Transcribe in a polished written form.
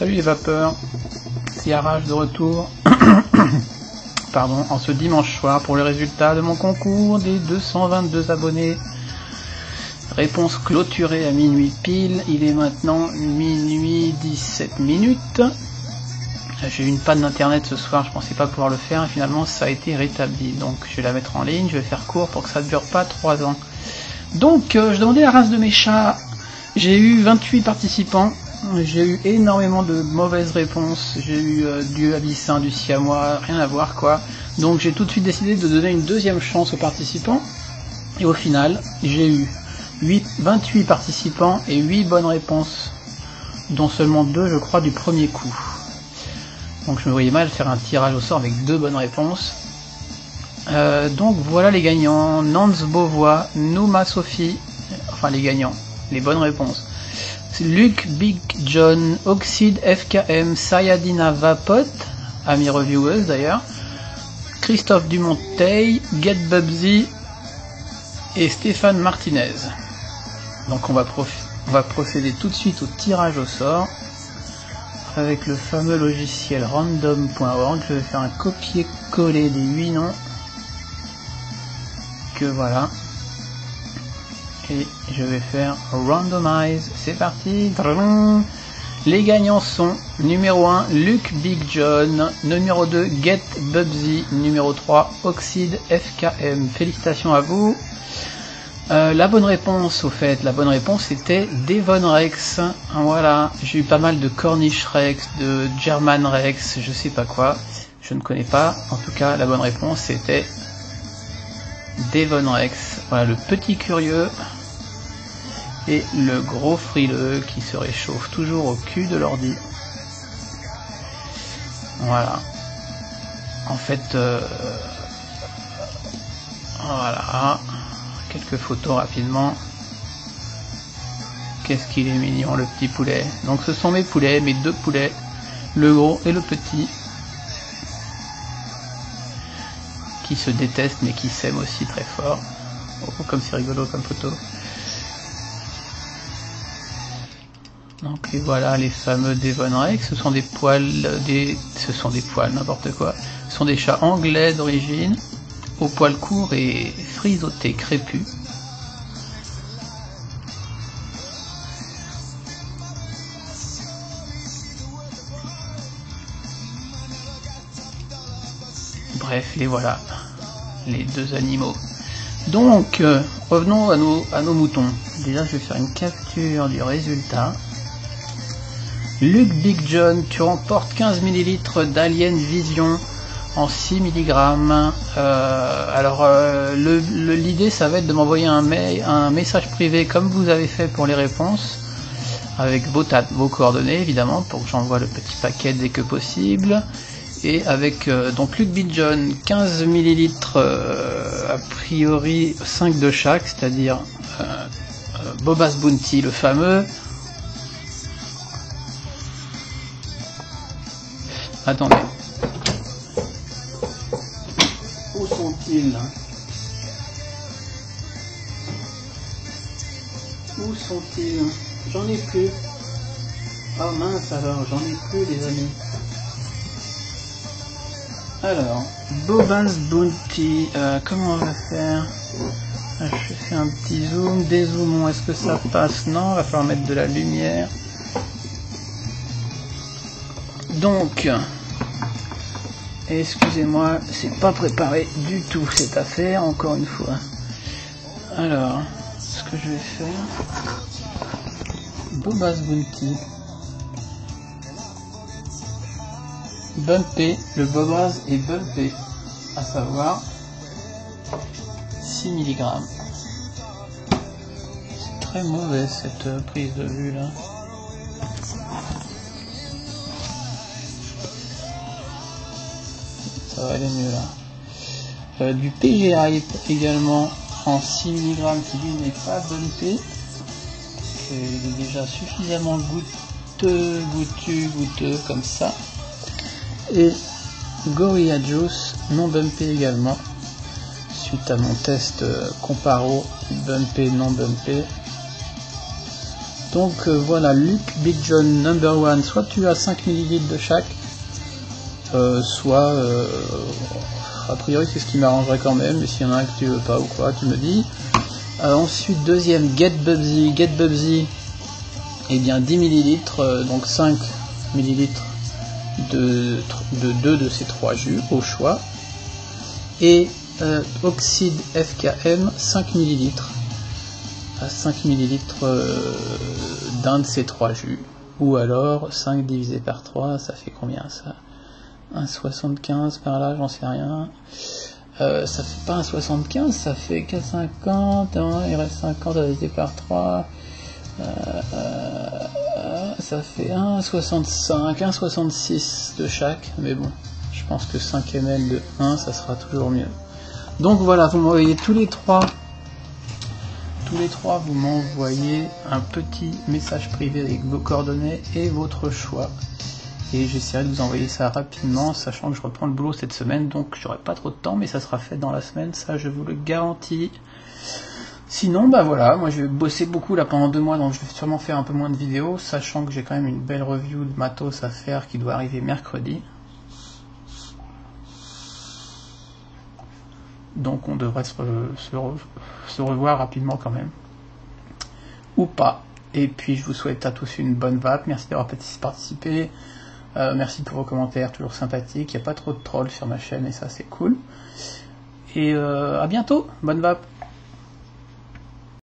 Salut les vapeurs, c'est Arrache de retour pardon, en ce dimanche soir pour les résultats de mon concours des 222 abonnés. Réponse clôturée à minuit pile, il est maintenant minuit 17 minutes. J'ai eu une panne d'internet ce soir, je pensais pas pouvoir le faire et finalement ça a été rétabli. Donc je vais la mettre en ligne, je vais faire court pour que ça ne dure pas 3 ans. Donc je demandais la race de mes chats, j'ai eu 28 participants. J'ai eu énormément de mauvaises réponses, j'ai eu du abyssin, du siamois, rien à voir quoi. Donc j'ai tout de suite décidé de donner une deuxième chance aux participants. Et au final, j'ai eu 28 participants et 8 bonnes réponses, dont seulement 2 je crois du premier coup. Donc je me voyais mal faire un tirage au sort avec 2 bonnes réponses. Donc voilà les gagnants, Nance Beauvois, Nouma Sophie, enfin les gagnants, les bonnes réponses. Luc Big John, Oxide FKM, Sayadina Vapot, ami revieweuse d'ailleurs, Christophe Dumonteil, Get Bubsy et Stéphane Martinez. Donc on va procéder tout de suite au tirage au sort avec le fameux logiciel random.org. Je vais faire un copier-coller des 8 noms que voilà. Et je vais faire randomize, c'est parti. Les gagnants sont numéro 1 Luc Big John, numéro 2 Get Bubsy, numéro 3 Oxide FKM. Félicitations à vous. La bonne réponse, au fait, la bonne réponse c'était Devon Rex. Voilà, j'ai eu pas mal de Cornish Rex, de German Rex, je sais pas quoi, je ne connais pas. En tout cas, la bonne réponse c'était Devon Rex. Voilà, le petit curieux et le gros frileux qui se réchauffe toujours au cul de l'ordi. Voilà. En fait, voilà. Quelques photos rapidement. Qu'est-ce qu'il est mignon le petit poulet. Donc ce sont mes poulets, mes 2 poulets, le gros et le petit, qui se détestent mais qui s'aiment aussi très fort. Oh, comme c'est rigolo comme photo. Donc et voilà les fameux Devon Rex, ce sont des poils, n'importe quoi. Ce sont des chats anglais d'origine, aux poils courts et frisottés, crépus. Bref, les voilà, les 2 animaux. Donc, revenons à nos moutons. Déjà, je vais faire une capture du résultat. Luc Big John, tu remportes 15 ml d'Alien Vision en 6 mg. Alors l'idée ça va être de m'envoyer un message privé comme vous avez fait pour les réponses, avec vos coordonnées évidemment pour que j'envoie le petit paquet dès que possible. Et avec donc Luc Big John, 15 ml a priori 5 de chaque, c'est-à-dire Bobas Bounty le fameux. Attendez. Où sont-ils? Où sont-ils? J'en ai plus. Oh mince alors, j'en ai plus les amis. Alors, Bobas Bounty, comment on va faire? Je fais un petit zoom, dézoomons, est-ce que ça passe? Non, il va falloir mettre de la lumière. Donc, excusez-moi, c'est pas préparé du tout cette affaire, encore une fois. Alors, ce que je vais faire, Bobas Bounty, bumpé, le Bobas est bumpé, à savoir 6 mg. C'est très mauvais cette prise de vue là. Ça va aller mieux là. Du PG Hype également en 6 mg qui lui n'est pas bumpé. Il est déjà suffisamment goûteux comme ça. Et Gorilla Juice non bumpé également. Suite à mon test comparo bumpé non bumpé. Donc voilà, Luke Big John Number One, soit tu as 5 ml de chaque, soit a priori c'est ce qui m'arrangerait quand même, mais s'il y en a un que tu veux pas ou quoi, tu me dis. Ensuite deuxième, Get Bubsy, et bien 10 ml, donc 5 ml de 2 de ces 3 jus au choix, et Oxide FKM 5 ml, à 5 ml d'un de ces 3 jus, ou alors 5 divisé par 3, ça fait combien ça? 1,75 par là, j'en sais rien. Ça fait pas 1,75, ça fait 4,50, hein, il reste 50 divisé par 3. Ça fait 1,65, 1,66 de chaque, mais bon, je pense que 5 ml de 1, ça sera toujours mieux. Donc voilà, vous m'envoyez tous les trois, vous m'envoyez un petit message privé avec vos coordonnées et votre choix. Et j'essaierai de vous envoyer ça rapidement, sachant que je reprends le boulot cette semaine, donc j'aurai pas trop de temps, mais ça sera fait dans la semaine, ça je vous le garantis. Sinon, bah voilà, moi je vais bosser beaucoup là pendant 2 mois, donc je vais sûrement faire un peu moins de vidéos, sachant que j'ai quand même une belle review de matos à faire qui doit arriver mercredi. Donc on devrait se revoir rapidement quand même. Ou pas. Et puis je vous souhaite à tous une bonne vape, merci d'avoir participé. Merci pour vos commentaires, toujours sympathiques, il n'y a pas trop de trolls sur ma chaîne et ça c'est cool. Et à bientôt, bonne vape.